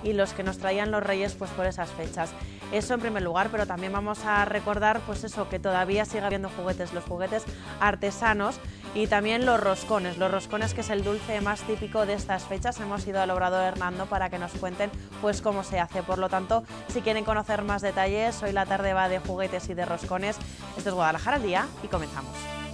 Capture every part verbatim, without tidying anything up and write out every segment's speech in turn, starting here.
y los que nos traían los Reyes pues por esas fechas. Eso en primer lugar, pero también vamos a recordar pues eso, que todavía sigue habiendo juguetes, los juguetes artesanos y también los roscones, los roscones que es el dulce más típico de estas fechas. Hemos ido al Obrador Hernando para que nos cuenten pues cómo se hace. Por lo tanto, si quieren conocer más detalles, hoy la tarde va de juguetes y de roscones. Esto es Guadalajara al día y comenzamos.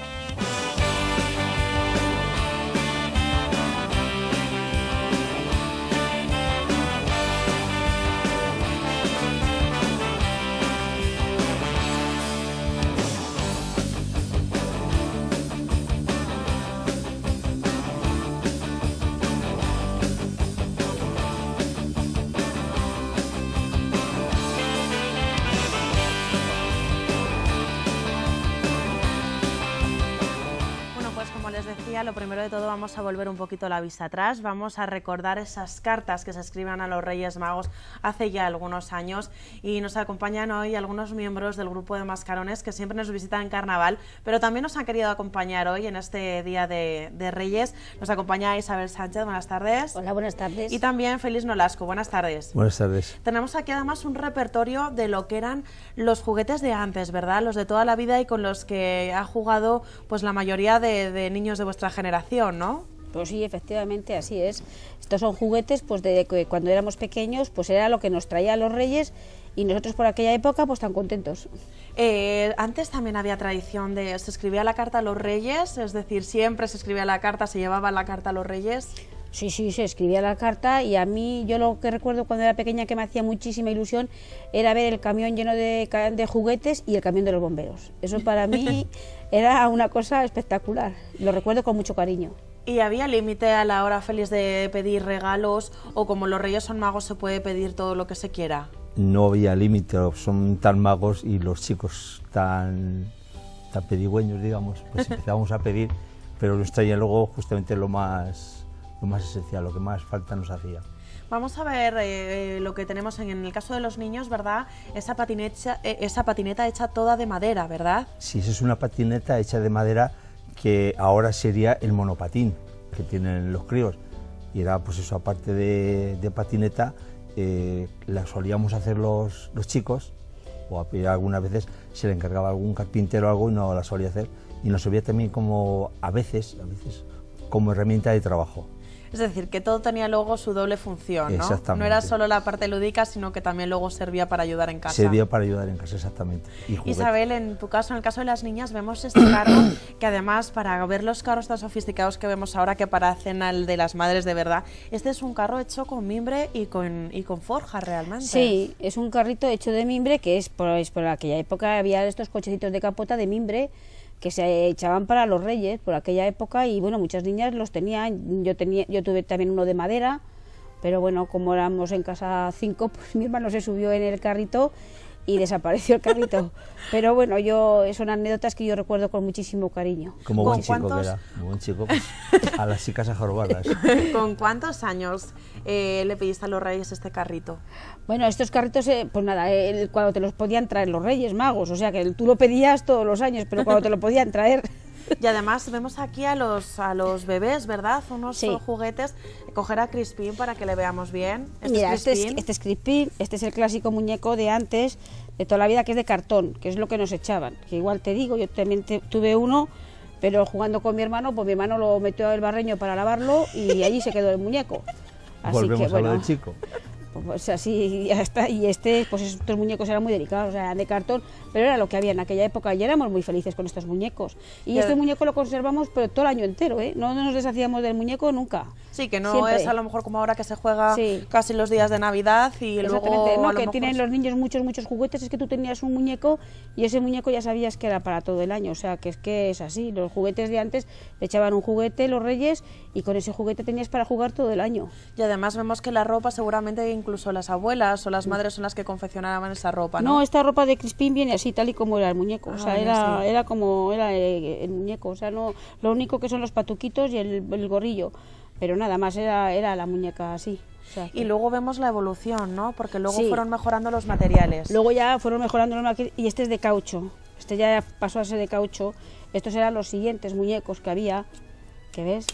Lo primero de todo vamos a volver un poquito la vista atrás, vamos a recordar esas cartas que se escriban a los Reyes Magos hace ya algunos años y nos acompañan hoy algunos miembros del grupo de mascarones que siempre nos visitan en Carnaval, pero también nos han querido acompañar hoy en este día de, de Reyes. Nos acompaña Isabel Sánchez, buenas tardes. Hola, buenas tardes. Y también Félix Nolasco, buenas tardes. Buenas tardes. Tenemos aquí además un repertorio de lo que eran los juguetes de antes, ¿verdad? Los de toda la vida y con los que ha jugado pues la mayoría de, de niños de vuestra generación, ¿no? Pues sí, efectivamente, así es. Estos son juguetes pues de que cuando éramos pequeños pues era lo que nos traían los Reyes y nosotros por aquella época pues tan contentos. Eh, antes también había tradición de, se escribía la carta a los Reyes, es decir, siempre se escribía la carta, se llevaba la carta a los Reyes. Sí, sí, se escribía la carta y a mí, yo lo que recuerdo cuando era pequeña que me hacía muchísima ilusión era ver el camión lleno de, de juguetes y el camión de los bomberos. Eso para mí era una cosa espectacular, lo recuerdo con mucho cariño. ¿Y había límite a la hora, Félix, de pedir regalos o como los Reyes son magos se puede pedir todo lo que se quiera? No había límite, son tan magos y los chicos tan, tan pedigüeños, digamos, pues empezábamos a pedir, pero nos traían luego justamente lo más, lo más esencial, lo que más falta nos hacía. Vamos a ver eh, lo que tenemos en, en el caso de los niños, ¿verdad? Esa patineta, eh, esa patineta hecha toda de madera, ¿verdad? Sí, esa es una patineta hecha de madera que ahora sería el monopatín que tienen los críos. Y era pues eso, aparte de, de patineta, eh, la solíamos hacer los, los chicos, o algunas veces se le encargaba algún carpintero o algo y no la solía hacer. Y nos servía también como, a veces, a veces, como herramienta de trabajo. Es decir, que todo tenía luego su doble función, ¿no? Exactamente. No era solo la parte lúdica, sino que también luego servía para ayudar en casa. Servía para ayudar en casa, exactamente. Y Isabel, en tu caso, en el caso de las niñas, vemos este carro que además, para ver los carros tan sofisticados que vemos ahora, que parecen al de las madres de verdad, este es un carro hecho con mimbre y con, y con forja realmente. Sí, es un carrito hecho de mimbre, que es por, es por aquella época había estos cochecitos de capota de mimbre que se echaban para los Reyes por aquella época y bueno, muchas niñas los tenían, yo tenía, yo tuve también uno de madera, pero bueno, como éramos en casa cinco, pues mi hermano se subió en el carrito y desapareció el carrito, pero bueno, yo son anécdotas que yo recuerdo con muchísimo cariño. Como buen chico cuántos... que era, como buen chico, pues, a las chicas a jorobarlas. ¿Con cuántos años eh, le pediste a los Reyes este carrito? Bueno, estos carritos, eh, pues nada, eh, cuando te los podían traer los Reyes Magos, o sea que tú lo pedías todos los años, pero cuando te lo podían traer... Y además vemos aquí a los a los bebés, ¿verdad? Unos sí. juguetes. Coger a Crispín para que le veamos bien. ¿Este Mira, es este, es, este es Crispín, este es el clásico muñeco de antes, de toda la vida, que es de cartón, que es lo que nos echaban. Que igual te digo, yo también te, tuve uno, pero jugando con mi hermano, pues mi hermano lo metió al barreño para lavarlo y allí se quedó el muñeco. Así Volvemos que, a bueno, lo del chico. Pues así ya está, y este, pues estos muñecos eran muy delicados, o sea, eran de cartón, pero era lo que había en aquella época y éramos muy felices con estos muñecos. Y ya. Este muñeco lo conservamos pero todo el año entero, ¿eh? No nos deshacíamos del muñeco nunca. Sí, que no Siempre. Es a lo mejor como ahora que se juega sí. casi los días de Navidad y luego... No, a lo que mejor... tienen los niños muchos, muchos juguetes, es que tú tenías un muñeco y ese muñeco ya sabías que era para todo el año, o sea, que es que es así, los juguetes de antes le echaban un juguete los Reyes y con ese juguete tenías para jugar todo el año. Y además vemos que la ropa seguramente incluso las abuelas o las madres son las que confeccionaban esa ropa, ¿no? No, esta ropa de Crispín viene así, tal y como era el muñeco, ah, o sea, era, sí. era como era el, el muñeco, o sea, no, lo único que son los patuquitos y el, el gorrillo, pero nada más era, era la muñeca así. O sea, que... Y luego vemos la evolución, ¿no? Porque luego sí. fueron mejorando los materiales. Luego ya fueron mejorando los materiales y este es de caucho, este ya pasó a ser de caucho, estos eran los siguientes muñecos que había, que ves,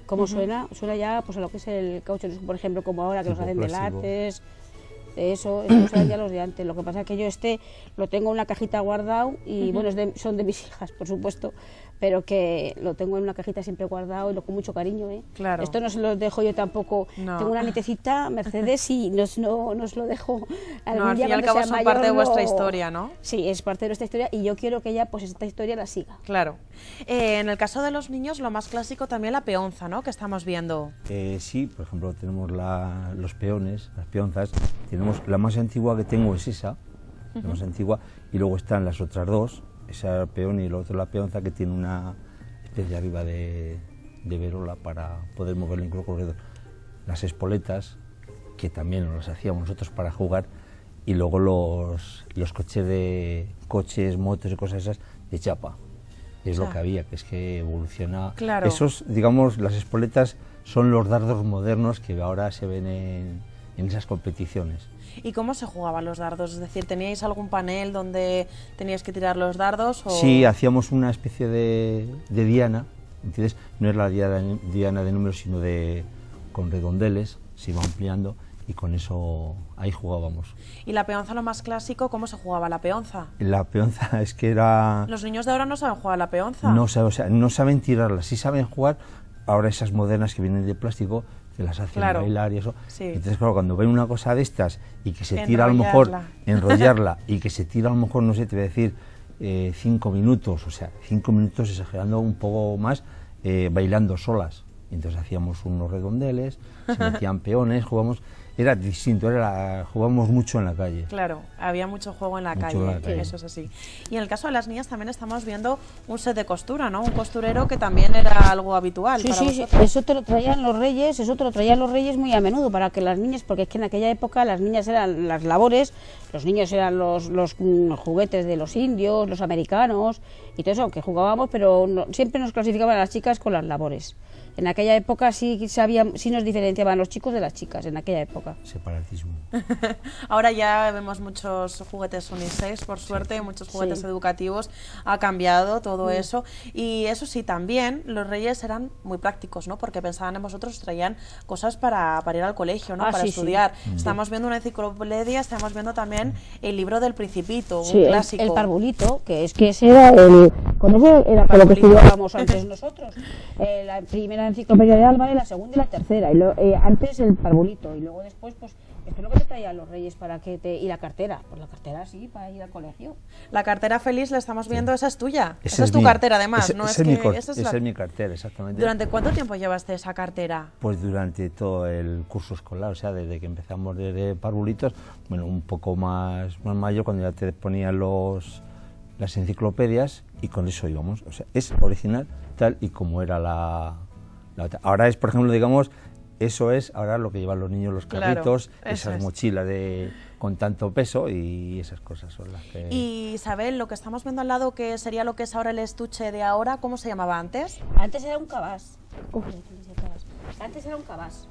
¿Cómo Ujú. suena? Suena ya pues a lo que es el caucho, por ejemplo, como ahora que los Tipo hacen de plástico. látex, de eso, eso eran ya los de antes. Lo que pasa es que yo este lo tengo en una cajita guardado y Ujú. bueno, es de- son de mis hijas, por supuesto, pero que lo tengo en una cajita siempre guardado y lo con mucho cariño, ¿eh? Claro. Esto no se lo dejo yo tampoco. No. Tengo una nietecita, Mercedes, y no, no, no os lo dejo. No, al día fin y al cuando cabo sea son mayor parte de vuestra lo- historia, ¿no? Sí, es parte de nuestra historia y yo quiero que ella pues esta historia la siga. Claro. Eh, en el caso de los niños, lo más clásico también la peonza, ¿no? Que estamos viendo. Eh, sí, por ejemplo, tenemos la- los peones, las peonzas. Tenemos la más antigua que tengo es esa, la más antigua, y luego están las otras dos, esa peón y la otra la peonza, que tiene una especie arriba de, de verola para poder moverlo incluso corredor. Las espoletas, que también nos las hacíamos nosotros para jugar, y luego los, los coches de coches, motos y cosas esas de chapa. Es O lo sea, que había, que es que evoluciona. Claro. Esos, digamos, las espoletas son los dardos modernos que ahora se ven en, en esas competiciones. ¿Y cómo se jugaban los dardos? Es decir, ¿teníais algún panel donde teníais que tirar los dardos? O... Sí, hacíamos una especie de, de diana, ¿entiendes? No es la diana, diana de números, sino de con redondeles, se iba ampliando y con eso ahí jugábamos. ¿Y la peonza, lo más clásico, cómo se jugaba la peonza? La peonza es que era... Los niños de ahora no saben jugar a la peonza. No, sabe- o sea, no saben tirarla, sí saben jugar. Ahora esas modernas que vienen de plástico, que las hacen Claro. bailar y eso. Sí. Entonces, claro, cuando ven una cosa de estas y que se tira a lo mejor, Enrollarla. enrollarla, y que se tira a lo mejor, no sé, te voy a decir, eh, cinco minutos, o sea, cinco minutos exagerando un poco más, eh, bailando solas. Entonces hacíamos unos redondeles, se metían peones, jugamos, era distinto, era, jugábamos mucho en la calle. Claro, había mucho juego en la, Mucho calle, en la calle. eso es así. Y en el caso de las niñas también estamos viendo un set de costura, ¿no? Un costurero que también era algo habitual Sí, para sí, sí, vosotros. eso te lo traían los reyes, eso te lo traían los reyes muy a menudo para que las niñas, porque es que en aquella época las niñas eran las labores, los niños eran los, los mm, juguetes de los indios, los americanos y todo eso, que jugábamos, pero no- siempre nos clasificaban a las chicas con las labores. En aquella época sí, sabía, sí nos diferenciaban los chicos de las chicas, en aquella época. Separatismo. Ahora ya vemos muchos juguetes unisex, por suerte, muchos juguetes Sí. educativos, ha cambiado todo eso. Y eso sí, también los reyes eran muy prácticos, ¿no? Porque pensaban en vosotros, traían cosas para, para ir al colegio, ¿no? Ah, para sí, sí. estudiar. Estamos viendo una enciclopedia, estamos viendo también el libro del Principito, Sí, un el, clásico. el parvulito, que es que ese era el, con ese era con lo que Parvulito. estudiábamos antes nosotros. Eh, la primera enciclopedia de Álvarez, la segunda y la tercera. Y lo- eh, antes el parvulito y luego después, pues, esto es lo que te traían los reyes para que te... Y la cartera, pues la cartera sí, para ir al colegio. La cartera feliz, la estamos viendo, esa es tuya. Ese esa es tu mío. cartera, además, Ese- ¿no? ese es mi que cor- esa es esa la- es mi cartera, exactamente. ¿Durante cuánto tiempo llevaste esa cartera? Pues durante todo el curso escolar, o sea, desde que empezamos desde parvulitos, bueno, un poco más, más mayor, cuando ya te ponían los, las enciclopedias, y con eso íbamos. O sea, es original tal y como era la, la otra. Ahora es, por ejemplo, digamos, eso es ahora lo que llevan los niños, los Claro, carritos, eso esas es. mochilas de, con tanto peso, y esas cosas son las que... Y Isabel, lo que estamos viendo al lado, que sería lo que es ahora el estuche de ahora, ¿cómo se llamaba antes? Antes era un cabás. Uf, antes era cabás. Antes era un cabás.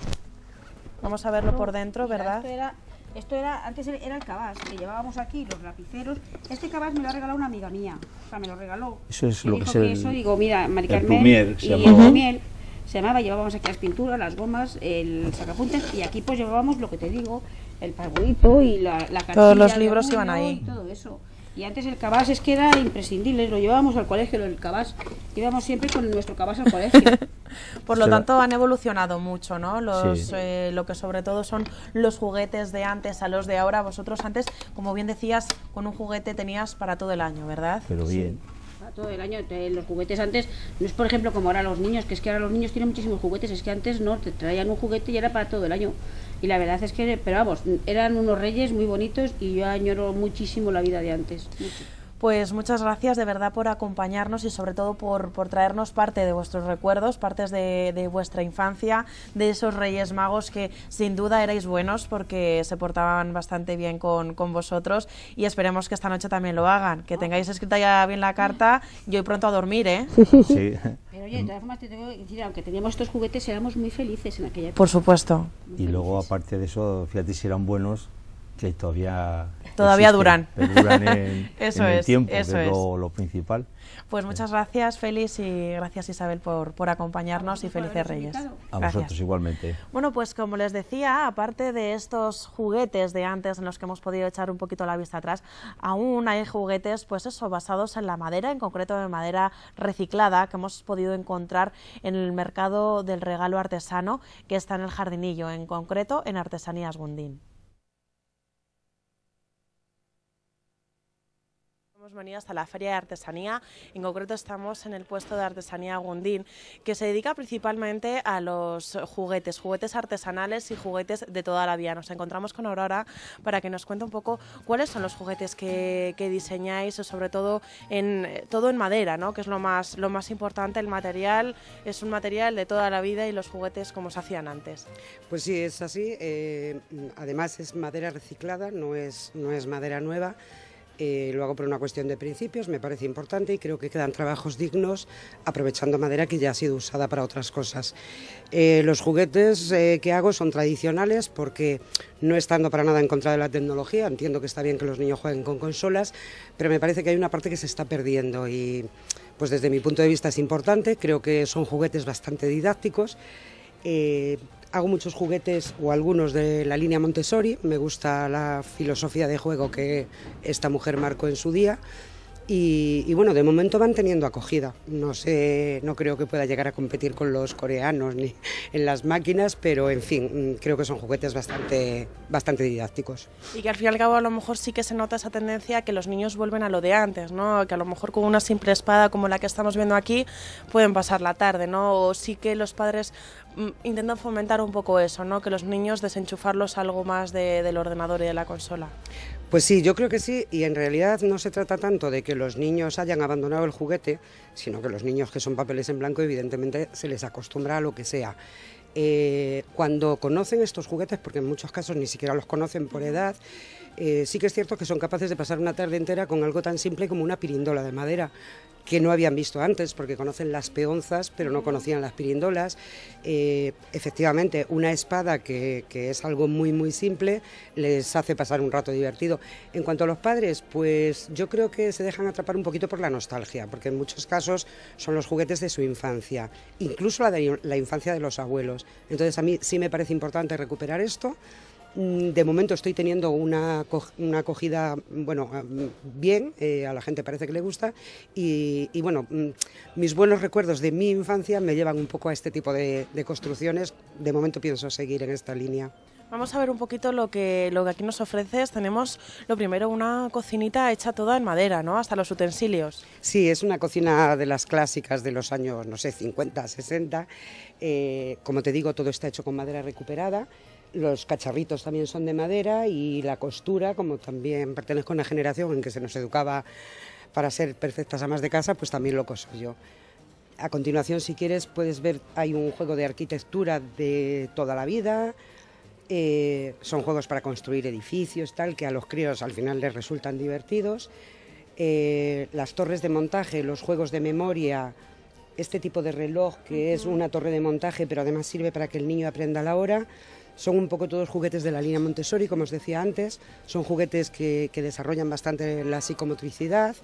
Vamos a verlo por dentro, Mira, ¿verdad? Esto era, esto era, antes era el cabás, que llevábamos aquí los lapiceros. Este cabás me lo ha regalado una amiga mía, o sea, me lo regaló. Eso es Me lo que dijo es el- eso, digo, mira, Mari el Carmen, plumier, se y llamaba. el plumier se llamaba, llevábamos aquí las pinturas, las gomas, el sacapuntas, y aquí pues llevábamos lo que te digo, el parvulito y la, la cartilla Todos los de libros orgullo iban ahí. y todo eso. Y antes el cabás es que era imprescindible, lo llevábamos al colegio, el cabás, íbamos siempre con nuestro cabás al colegio. Por lo Será- tanto, han evolucionado mucho, ¿no? Los, Sí. eh, lo que sobre todo son los juguetes de antes a los de ahora. Vosotros antes, como bien decías, con un juguete tenías para todo el año, ¿verdad? Pero bien. A todo el año, te- los juguetes antes, no es por ejemplo como ahora los niños, que es que ahora los niños tienen muchísimos juguetes, es que antes no, te traían un juguete y era para todo el año. Y la verdad es que, pero vamos, eran unos reyes muy bonitos y yo añoro muchísimo la vida de antes. mucho. Pues muchas gracias de verdad por acompañarnos y sobre todo por, por traernos parte de vuestros recuerdos, partes de, de vuestra infancia, de esos Reyes Magos que sin duda erais buenos porque se portaban bastante bien con, con vosotros, y esperemos que esta noche también lo hagan, que tengáis escrita ya bien la carta y hoy pronto a dormir, ¿eh? Sí. Pero oye, de todas formas te tengo que decir, aunque teníamos estos juguetes, éramos muy felices en aquella época. Por supuesto. Y luego, aparte de eso, fíjate si eran buenos, que todavía Todavía existen, duran. perduran en, eso en el es, tiempo, eso que es es. lo, lo principal. Pues muchas gracias, Félix, y gracias, Isabel, por, por acompañarnos y felices Reyes. A Gracias. vosotros igualmente. Bueno, pues como les decía, aparte de estos juguetes de antes en los que hemos podido echar un poquito la vista atrás, aún hay juguetes, pues eso, basados en la madera, en concreto de madera reciclada, que hemos podido encontrar en el mercado del regalo artesano que está en el Jardinillo, en concreto en Artesanías Gundín. Hemos venido hasta la Feria de Artesanía, en concreto estamos en el puesto de Artesanía Gundín, que se dedica principalmente a los juguetes, juguetes artesanales y juguetes de toda la vida. Nos encontramos con Aurora para que nos cuente un poco cuáles son los juguetes que, que diseñáis, sobre todo en, todo en madera, ¿no? Que es lo más, lo más importante. El material es un material de toda la vida y los juguetes como se hacían antes. Pues sí, es así. Eh, además es madera reciclada, no es, no es madera nueva. Eh, lo hago por una cuestión de principios, me parece importante y creo que quedan trabajos dignos aprovechando madera que ya ha sido usada para otras cosas. Eh, los juguetes eh, que hago son tradicionales porque no estando para nada en contra de la tecnología, entiendo que está bien que los niños jueguen con consolas, pero me parece que hay una parte que se está perdiendo y pues desde mi punto de vista es importante, creo que son juguetes bastante didácticos. Eh, Hago muchos juguetes o algunos de la línea Montessori, me gusta la filosofía de juego que esta mujer marcó en su día y, y bueno, de momento van teniendo acogida. No sé, no creo que pueda llegar a competir con los coreanos ni en las máquinas, pero en fin, creo que son juguetes bastante, bastante didácticos. Y que al fin y al cabo a lo mejor sí que se nota esa tendencia a que los niños vuelven a lo de antes, ¿no? Que a lo mejor con una simple espada como la que estamos viendo aquí pueden pasar la tarde, ¿no? O sí que los padres intentan fomentar un poco eso, ¿no? Que los niños desenchufarlos algo más de, del ordenador y de la consola. Pues sí, yo creo que sí, y en realidad no se trata tanto de que los niños hayan abandonado el juguete, sino que los niños que son papeles en blanco evidentemente se les acostumbra a lo que sea. Eh, cuando conocen estos juguetes, porque en muchos casos ni siquiera los conocen por edad, eh, sí que es cierto que son capaces de pasar una tarde entera con algo tan simple como una pirindola de madera, que no habían visto antes, porque conocen las peonzas, pero no conocían las pirindolas. Eh, efectivamente, una espada, que, que es algo muy, muy simple, les hace pasar un rato divertido. En cuanto a los padres, pues yo creo que se dejan atrapar un poquito por la nostalgia, porque en muchos casos son los juguetes de su infancia, incluso la de la infancia de los abuelos. Entonces, a mí sí me parece importante recuperar esto. De momento estoy teniendo una, una acogida, bueno, bien, eh, a la gente parece que le gusta y, y bueno, mis buenos recuerdos de mi infancia me llevan un poco a este tipo de, de construcciones. De momento pienso seguir en esta línea. Vamos a ver un poquito lo que, lo que aquí nos ofreces. Tenemos, lo primero, una cocinita hecha toda en madera, ¿no? Hasta los utensilios. Sí, es una cocina de las clásicas de los años, no sé, cincuenta, sesenta. Eh, como te digo, todo está hecho con madera recuperada. Los cacharritos también son de madera y la costura, como también pertenezco a una generación en que se nos educaba para ser perfectas amas de casa, pues también lo coso yo. A continuación, si quieres, puedes ver, hay un juego de arquitectura de toda la vida, eh, son juegos para construir edificios, tal, que a los críos al final les resultan divertidos. Eh, las torres de montaje, los juegos de memoria, este tipo de reloj que es una torre de montaje, pero además sirve para que el niño aprenda la hora. Son un poco todos juguetes de la línea Montessori, como os decía antes, son juguetes que, que desarrollan bastante la psicomotricidad.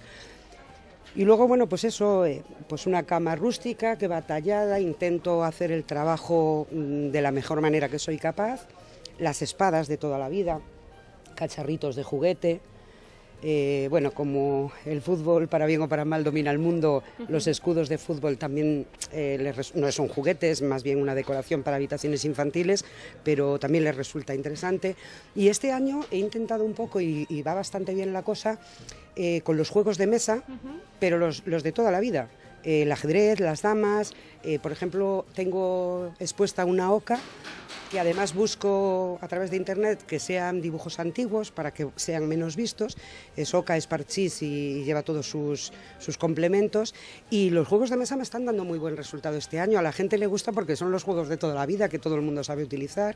Y luego, bueno, pues eso, eh, pues una cama rústica que va tallada, intento hacer el trabajo de la mejor manera que soy capaz, las espadas de toda la vida, cacharritos de juguete. Eh, bueno, como el fútbol para bien o para mal domina el mundo, los escudos de fútbol también eh, les no son juguetes, más bien una decoración para habitaciones infantiles, pero también les resulta interesante. Y este año he intentado un poco, y, y va bastante bien la cosa, eh, con los juegos de mesa, uh-huh. pero los, los de toda la vida. Eh, el ajedrez, las damas, eh, por ejemplo, tengo expuesta una oca, que además busco a través de internet que sean dibujos antiguos para que sean menos vistos. Es oca, es parchís y lleva todos sus, sus complementos. Y los juegos de mesa me están dando muy buen resultado este año. A la gente le gusta porque son los juegos de toda la vida que todo el mundo sabe utilizar.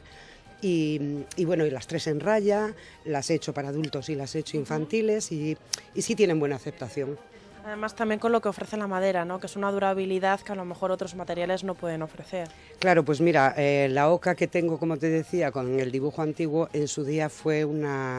Y, y bueno, y las tres en raya, las he hecho para adultos y las he hecho infantiles y, y sí tienen buena aceptación. Además también con lo que ofrece la madera, ¿no? Que es una durabilidad que a lo mejor otros materiales no pueden ofrecer. Claro, pues mira, eh, la oca que tengo, como te decía, con el dibujo antiguo, en su día fue una,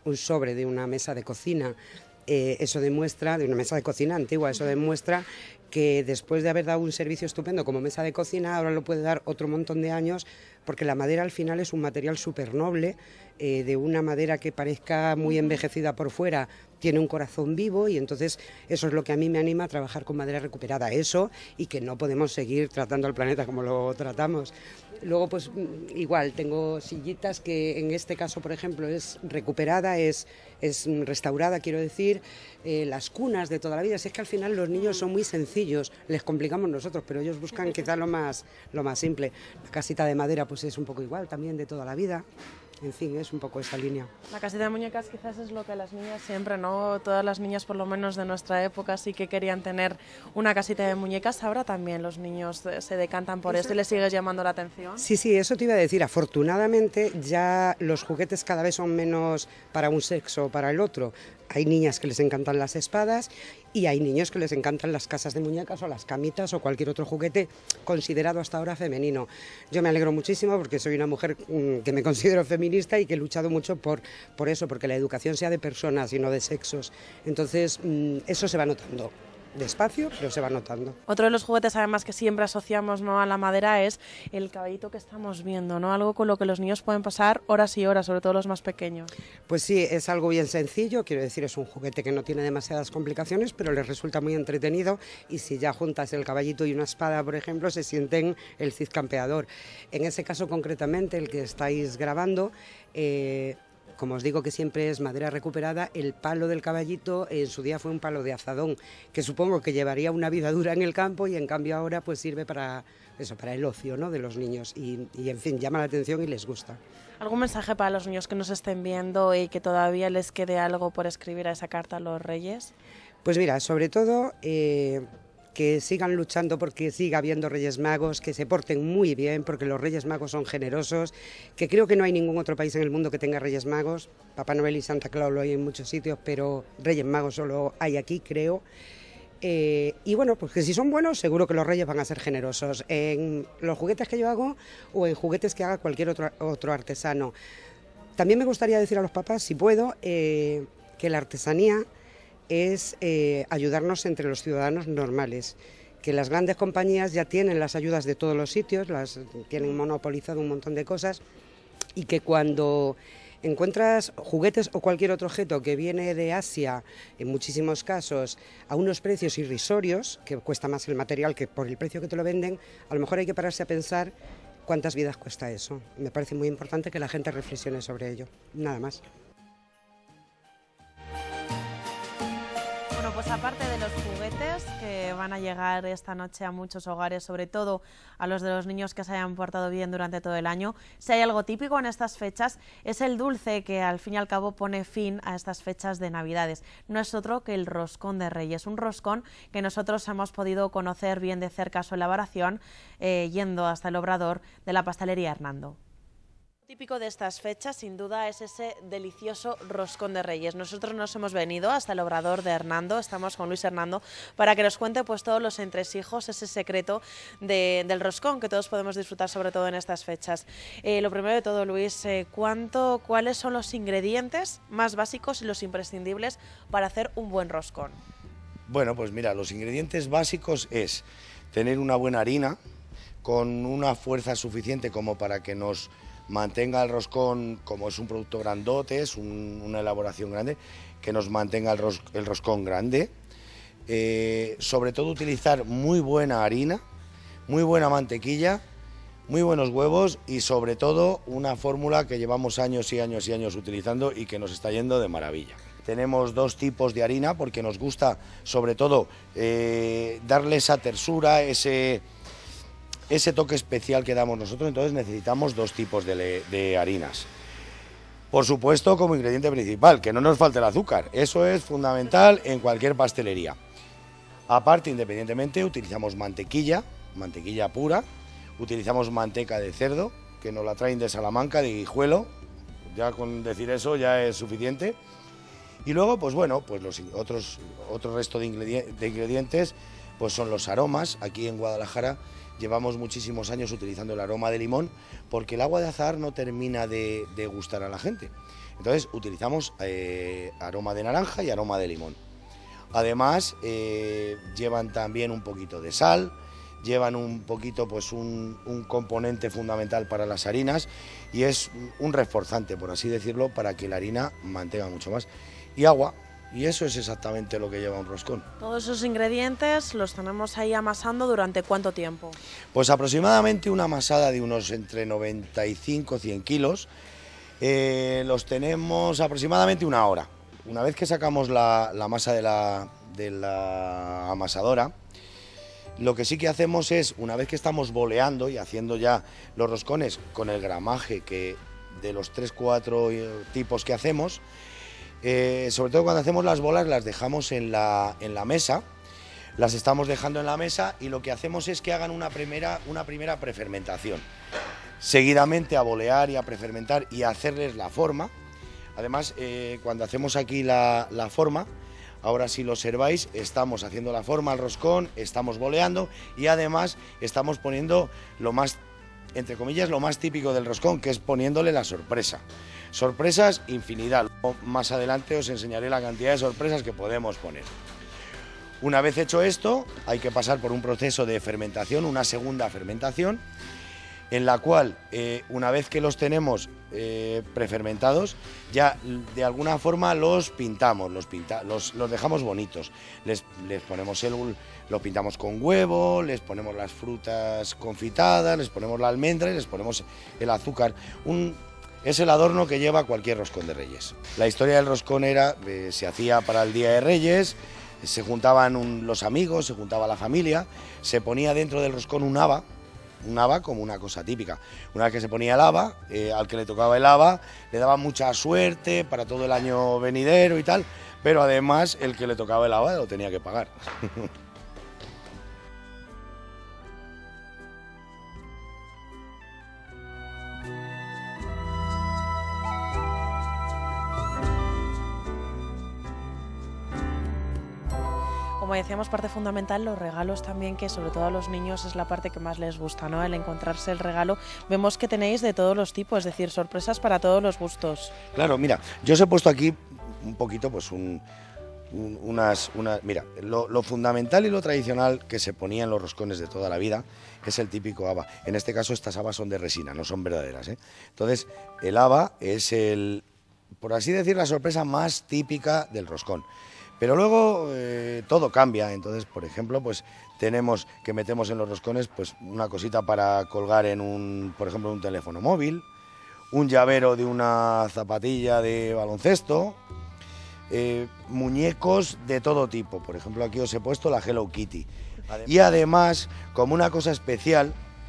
un sobre de una mesa de cocina, eh, eso demuestra, de una mesa de cocina antigua, eso demuestra que después de haber dado un servicio estupendo como mesa de cocina, ahora lo puede dar otro montón de años, porque la madera al final es un material súper noble, eh, de una madera que parezca muy envejecida por fuera, tiene un corazón vivo, y entonces eso es lo que a mí me anima a trabajar con madera recuperada, eso, y que no podemos seguir tratando al planeta como lo tratamos. Luego, pues igual, tengo sillitas que en este caso, por ejemplo, es recuperada, es, es restaurada, quiero decir, eh, las cunas de toda la vida. Si es que al final los niños son muy sencillos, les complicamos nosotros, pero ellos buscan quizá lo más, lo más simple. La casita de madera pues es un poco igual, también de toda la vida. En fin, es un poco esa línea. La casita de muñecas quizás es lo que las niñas siempre, ¿no? Todas las niñas, por lo menos de nuestra época, sí que querían tener una casita de muñecas. Ahora también los niños se decantan por eso y les sigues llamando la atención. Sí, sí, eso te iba a decir. Afortunadamente ya los juguetes cada vez son menos para un sexo o para el otro. Hay niñas que les encantan las espadas y hay niños que les encantan las casas de muñecas o las camitas o cualquier otro juguete considerado hasta ahora femenino. Yo me alegro muchísimo porque soy una mujer que me considero feminista y que he luchado mucho por, por eso, porque la educación sea de personas y no de sexos. Entonces, eso se va notando. Despacio, pero se va notando. Otro de los juguetes además que siempre asociamos, ¿no?, a la madera es el caballito que estamos viendo, ¿no? Algo con lo que los niños pueden pasar horas y horas, sobre todo los más pequeños. Pues sí, es algo bien sencillo, quiero decir, es un juguete que no tiene demasiadas complicaciones, pero les resulta muy entretenido, y si ya juntas el caballito y una espada, por ejemplo, se sienten el Cid campeador. En ese caso concretamente, el que estáis grabando, eh, como os digo que siempre es madera recuperada, el palo del caballito en su día fue un palo de azadón, que supongo que llevaría una vida dura en el campo, y en cambio ahora pues sirve para eso, para el ocio, ¿no?, de los niños, y, y en fin, llama la atención y les gusta. ¿Algún mensaje para los niños que nos estén viendo y que todavía les quede algo por escribir a esa carta a los Reyes? Pues mira, sobre todo eh, que sigan luchando porque siga habiendo Reyes Magos, que se porten muy bien, porque los Reyes Magos son generosos, que creo que no hay ningún otro país en el mundo que tenga Reyes Magos. Papá Noel y Santa Claus lo hay en muchos sitios, pero Reyes Magos solo hay aquí, creo. Eh, y bueno, pues que si son buenos, seguro que los Reyes van a ser generosos en los juguetes que yo hago o en juguetes que haga cualquier otro, otro artesano. También me gustaría decir a los papás, si puedo, eh, que la artesanía es eh, ayudarnos entre los ciudadanos normales, que las grandes compañías ya tienen las ayudas de todos los sitios, las tienen monopolizado un montón de cosas, y que cuando encuentras juguetes o cualquier otro objeto que viene de Asia, en muchísimos casos, a unos precios irrisorios, que cuesta más el material que por el precio que te lo venden, a lo mejor hay que pararse a pensar cuántas vidas cuesta eso. Me parece muy importante que la gente reflexione sobre ello, nada más. Bueno, pues aparte de los juguetes que van a llegar esta noche a muchos hogares, sobre todo a los de los niños que se hayan portado bien durante todo el año, si hay algo típico en estas fechas es el dulce que al fin y al cabo pone fin a estas fechas de Navidades. No es otro que el roscón de Reyes, un roscón que nosotros hemos podido conocer bien de cerca su elaboración eh, yendo hasta el obrador de la pastelería Hernando. Típico de estas fechas, sin duda, es ese delicioso roscón de Reyes. Nosotros nos hemos venido hasta el obrador de Hernando, estamos con Luis Hernando, para que nos cuente pues todos los entresijos, ese secreto de, del roscón que todos podemos disfrutar, sobre todo en estas fechas. Eh, lo primero de todo, Luis, eh, ¿cuánto, ¿cuáles son los ingredientes más básicos y los imprescindibles para hacer un buen roscón? Bueno, pues mira, los ingredientes básicos es tener una buena harina con una fuerza suficiente como para que nos mantenga el roscón, como es un producto grandote, es un, una elaboración grande, que nos mantenga el, ros, el roscón grande. Eh, sobre todo utilizar muy buena harina, muy buena mantequilla, muy buenos huevos y sobre todo una fórmula que llevamos años y años y años utilizando y que nos está yendo de maravilla. Tenemos dos tipos de harina porque nos gusta sobre todo eh, darle esa tersura, ese... ese toque especial que damos nosotros, entonces necesitamos dos tipos de, de harinas. Por supuesto, como ingrediente principal, que no nos falte el azúcar, eso es fundamental en cualquier pastelería. Aparte, independientemente, utilizamos mantequilla, mantequilla pura, utilizamos manteca de cerdo, que nos la traen de Salamanca, de Guijuelo, ya con decir eso ya es suficiente. Y luego, pues bueno, pues los otros, otro resto de ingredientes, de ingredientes pues son los aromas. Aquí en Guadalajara llevamos muchísimos años utilizando el aroma de limón, porque el agua de azahar no termina de, de gustar a la gente. Entonces utilizamos eh, aroma de naranja y aroma de limón. Además eh, llevan también un poquito de sal, llevan un poquito, pues un, un componente fundamental para las harinas, y es un reforzante, por así decirlo, para que la harina mantenga mucho más. Y agua, y eso es exactamente lo que lleva un roscón. Todos esos ingredientes los tenemos ahí amasando ¿durante cuánto tiempo? Pues aproximadamente una amasada de unos entre noventa y cinco a cien kilos, eh, los tenemos aproximadamente una hora. Una vez que sacamos la, la masa de la, de la amasadora, lo que sí que hacemos es, una vez que estamos boleando y haciendo ya los roscones con el gramaje que de los tres cuatro tipos que hacemos, eh, sobre todo cuando hacemos las bolas las dejamos en la, en la mesa, las estamos dejando en la mesa y lo que hacemos es que hagan una primera, una primera prefermentación. Seguidamente a bolear y a prefermentar y a hacerles la forma. Además, eh, cuando hacemos aquí la, la forma, ahora si lo observáis, estamos haciendo la forma al roscón, estamos boleando y además estamos poniendo lo más, entre comillas, lo más típico del roscón, que es poniéndole la sorpresa. Sorpresas, infinidad. Más adelante os enseñaré la cantidad de sorpresas que podemos poner. Una vez hecho esto, hay que pasar por un proceso de fermentación, una segunda fermentación, en la cual, eh, una vez que los tenemos eh, prefermentados, ya de alguna forma los pintamos, los, pinta, los, los dejamos bonitos. Les, les ponemos el, los pintamos con huevo, les ponemos las frutas confitadas, les ponemos la almendra y les ponemos el azúcar. Un, es el adorno que lleva cualquier roscón de Reyes. La historia del roscón era, eh, se hacía para el Día de Reyes, se juntaban un, los amigos, se juntaba la familia, se ponía dentro del roscón un haba, un haba como una cosa típica. Una vez que se ponía el haba, eh, al que le tocaba el haba, le daba mucha suerte para todo el año venidero y tal, pero además el que le tocaba el haba lo tenía que pagar. Como decíamos, parte fundamental, los regalos también, que sobre todo a los niños es la parte que más les gusta, ¿no? El encontrarse el regalo. Vemos que tenéis de todos los tipos, es decir, sorpresas para todos los gustos. Claro, mira, yo os he puesto aquí un poquito, pues un, un, unas, unas... Mira, lo, lo fundamental y lo tradicional que se ponía en los roscones de toda la vida es el típico haba. En este caso estas habas son de resina, no son verdaderas, ¿eh? Entonces, el haba es el, por así decir, la sorpresa más típica del roscón. Pero luego eh, todo cambia, entonces, por ejemplo, pues tenemos que metemos en los roscones pues una cosita para colgar en un, por ejemplo, un teléfono móvil, un llavero de una zapatilla de baloncesto, eh, muñecos de todo tipo. Por ejemplo, aquí os he puesto la Hello Kitty. Y además, como una cosa especial,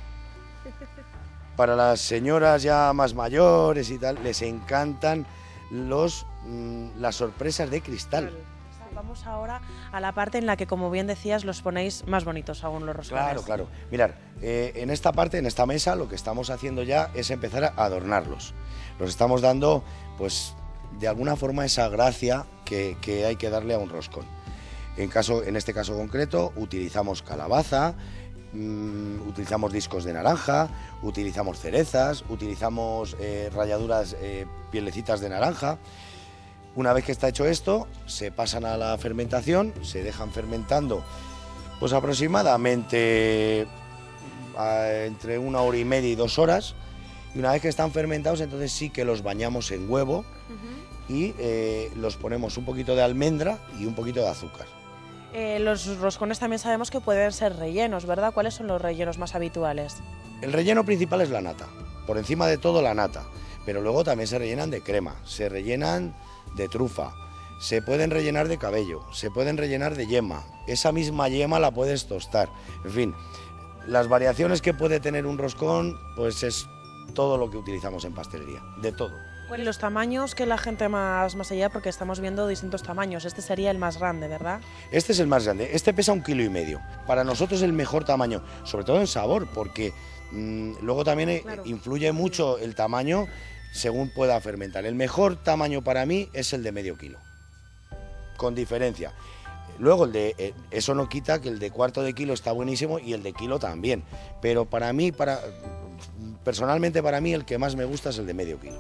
para las señoras ya más mayores y tal, les encantan los, mmm, las sorpresas de cristal. Vamos ahora a la parte en la que, como bien decías, los ponéis más bonitos aún los roscones. Claro, claro. Mirad, eh, en esta parte, en esta mesa, lo que estamos haciendo ya es empezar a adornarlos. Los estamos dando, pues, de alguna forma esa gracia que, que hay que darle a un roscón. En, caso, en este caso concreto, utilizamos calabaza, mmm, utilizamos discos de naranja, utilizamos cerezas, utilizamos eh, ralladuras, eh, pielecitas de naranja. Una vez que está hecho esto, se pasan a la fermentación, se dejan fermentando pues aproximadamente a, entre una hora y media y dos horas. Y una vez que están fermentados, entonces sí que los bañamos en huevo uh-huh. y eh, los ponemos un poquito de almendra y un poquito de azúcar. Eh, los roscones también sabemos que pueden ser rellenos, ¿verdad? ¿Cuáles son los rellenos más habituales? El relleno principal es la nata, por encima de todo la nata, pero luego también se rellenan de crema, se rellenan de trufa, se pueden rellenar de cabello, se pueden rellenar de yema, esa misma yema la puedes tostar, en fin, las variaciones que puede tener un roscón, pues es todo lo que utilizamos en pastelería, de todo. ¿Y los tamaños que la gente más, más allá, porque estamos viendo distintos tamaños, este sería el más grande, ¿verdad? Este es el más grande, este pesa un kilo y medio, para nosotros es el mejor tamaño, sobre todo en sabor, porque mmm, luego también claro. influye mucho el tamaño según pueda fermentar. El mejor tamaño para mí es el de medio kilo, con diferencia. luego el de eh, eso no quita que el de cuarto de kilo está buenísimo y el de kilo también, pero para mí, para personalmente para mí el que más me gusta es el de medio kilo.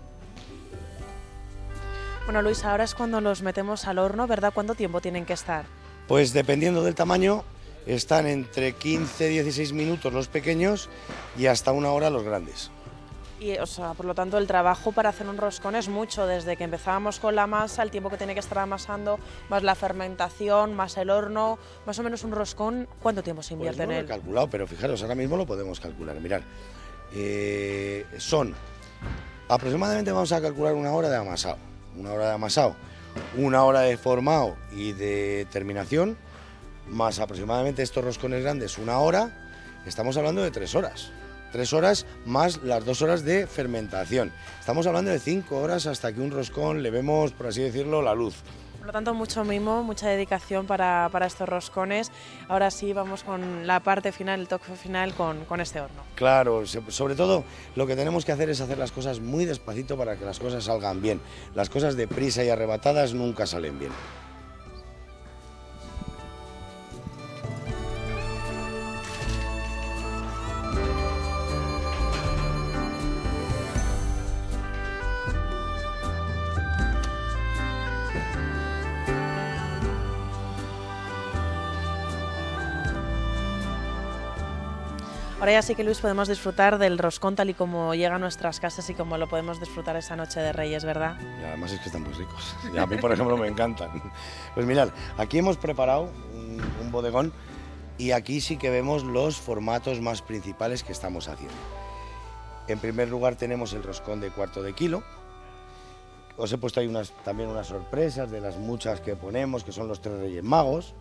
Bueno, Luis, ahora es cuando los metemos al horno, ¿verdad? ¿Cuánto tiempo tienen que estar? Pues dependiendo del tamaño, están entre quince y dieciséis minutos los pequeños y hasta una hora los grandes. Y, o sea, por lo tanto, el trabajo para hacer un roscón es mucho, desde que empezábamos con la masa, el tiempo que tiene que estar amasando, más la fermentación, más el horno, más o menos un roscón, ¿cuánto tiempo se invierte Pues no en lo él? he calculado, pero fijaros, ahora mismo lo podemos calcular. Mirad, eh, son aproximadamente, vamos a calcular una hora de amasado, una hora de amasado, una hora de formado y de terminación, más aproximadamente estos roscones grandes, una hora, estamos hablando de tres horas. Tres horas más las dos horas de fermentación. Estamos hablando de cinco horas hasta que un roscón le vemos, por así decirlo, la luz. Por lo tanto, mucho mimo, mucha dedicación para, para estos roscones. Ahora sí, vamos con la parte final, el toque final con, con este horno. Claro, sobre todo lo que tenemos que hacer es hacer las cosas muy despacito para que las cosas salgan bien. Las cosas deprisa y arrebatadas nunca salen bien. Ahora ya sí que, Luis, podemos disfrutar del roscón tal y como llega a nuestras casas y como lo podemos disfrutar esa noche de Reyes, ¿verdad? Y además es que están muy ricos. Y a mí, por ejemplo, me encantan. Pues mirad, aquí hemos preparado un, un bodegón y aquí sí que vemos los formatos más principales que estamos haciendo. En primer lugar tenemos el roscón de cuarto de kilo. Os he puesto ahí unas, también unas sorpresas de las muchas que ponemos, que son los tres Reyes Magos.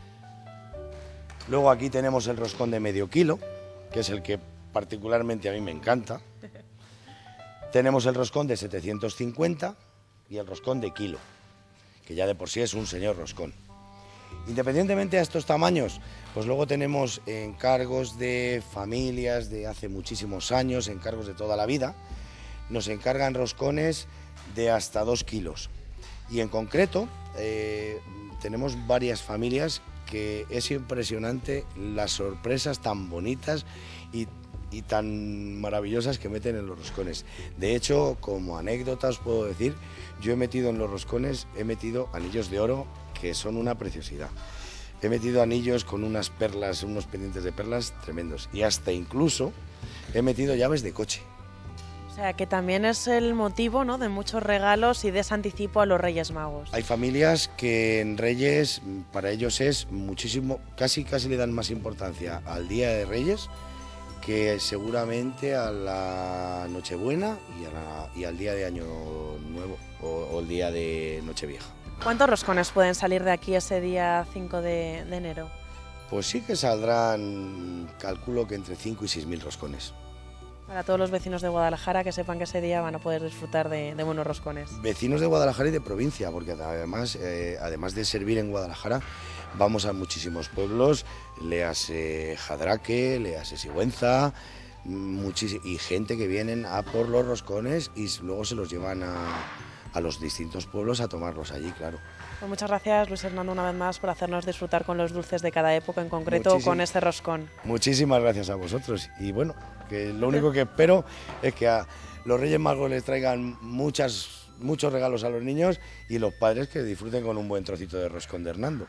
Luego aquí tenemos el roscón de medio kilo, que es el que particularmente a mí me encanta. Tenemos el roscón de setecientos cincuenta y el roscón de kilo, que ya de por sí es un señor roscón. Independientemente a estos tamaños, pues luego tenemos encargos de familias de hace muchísimos años, encargos de toda la vida. Nos encargan roscones de hasta dos kilos. Y en concreto, eh, tenemos varias familias que es impresionante las sorpresas tan bonitas y, y tan maravillosas que meten en los roscones. De hecho, como anécdota os puedo decir, yo he metido en los roscones, he metido anillos de oro que son una preciosidad. He metido anillos con unas perlas, unos pendientes de perlas tremendos y hasta incluso he metido llaves de coche. O sea, que también es el motivo, ¿no?, de muchos regalos y de ese anticipo a los Reyes Magos. Hay familias que en Reyes, para ellos es muchísimo, casi casi le dan más importancia al Día de Reyes que seguramente a la Nochebuena y, a la, y al Día de Año Nuevo o, o el Día de Nochevieja. ¿Cuántos roscones pueden salir de aquí ese día cinco de enero? Pues sí que saldrán, calculo que entre cinco y seis mil roscones. Para todos los vecinos de Guadalajara que sepan que ese día van a poder disfrutar de, de buenos roscones. Vecinos de Guadalajara y de provincia, porque además, eh, además de servir en Guadalajara, vamos a muchísimos pueblos, léase Jadraque, léase Sigüenza, y gente que vienen a por los roscones y luego se los llevan a, a los distintos pueblos a tomarlos allí, claro. Pues muchas gracias, Luis Hernando, una vez más por hacernos disfrutar con los dulces de cada época, en concreto Muchísim- con este roscón. Muchísimas gracias a vosotros y bueno, que lo único que espero es que a los Reyes Magos les traigan muchas, muchos regalos a los niños y los padres que disfruten con un buen trocito de roscón de Hernando.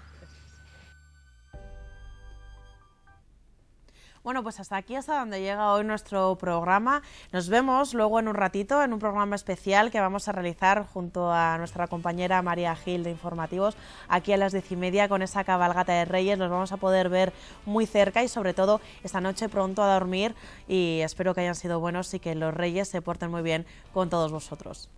Bueno, pues hasta aquí, hasta donde llega hoy nuestro programa. Nos vemos luego en un ratito en un programa especial que vamos a realizar junto a nuestra compañera María Gil de Informativos, aquí a las diez y media con esa cabalgata de Reyes. Los vamos a poder ver muy cerca y sobre todo esta noche pronto a dormir, y espero que hayan sido buenos y que los Reyes se porten muy bien con todos vosotros.